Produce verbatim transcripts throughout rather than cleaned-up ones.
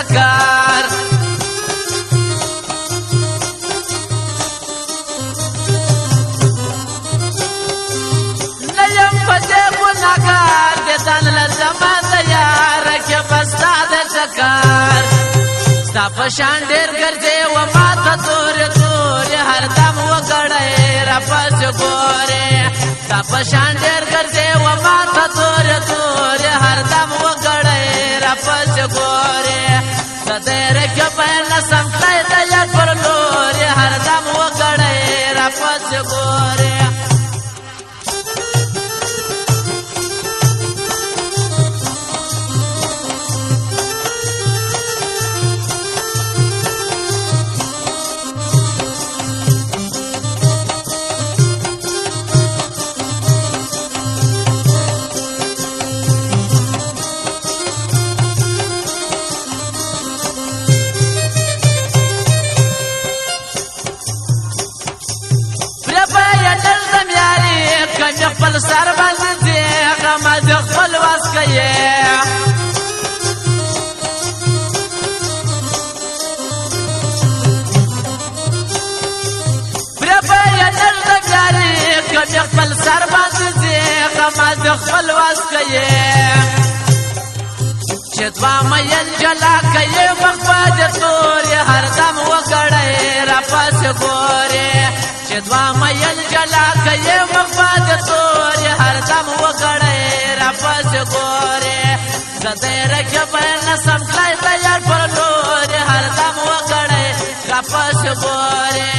چکر نیم پدې ګناهګار دې ځان لزما تیار کې بستا د چکر ستا په شان ډېر ګرځې و ما ته تورې تورې هر دم وګړی را پس ګورې ستا په شان ډېر ګرځې و ما ته تورې تورې هر دم وګړی را پس ګورې د دېره کې بیان نسم کړی د یاد پر لورې هر دم وګړی را پس ګورې کمی خپل سر باندې دی غم د خپل واس کوي پرې به یې نردګاري کمی خپل سر باندې دی غم د خپل واس کوي چې دوه مین جلا کوي مخ به تورې هر دم وګړی را پاسې ګورې چې دوه مین جلا کوي مخ به تورې هر دم وګړی را پاسې ګورې زه دېره کې بیان نسم کړی د یار پر لورې هر دم وګړی را پاسې ګورې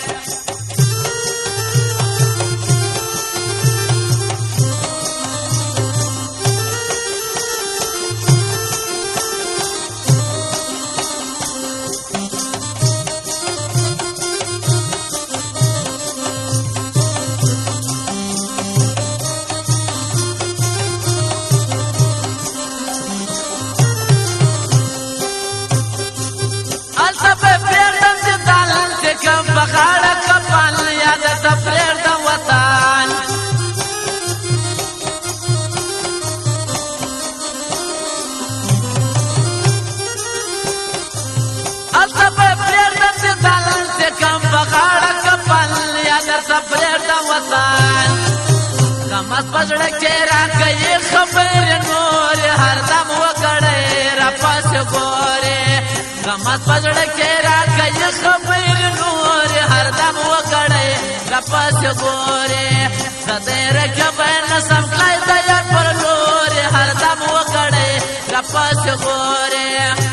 بغاړه کپن یاد ته پرېږدم وطن هلته به پرېږدم چې دالان چې کم بغاړه کپن یاد ته پرېږدم وطن غمت په زړه کې راکوي خبرې نورې هر دم وګړی را پاسې ګورې غمت په زړه کې راکوي خبرې نورې هر دم وګړی را پاسې ګورې زه دېره کې بیان نسم کړی د یار پر لورې هر دم وګړی را پاسې ګورې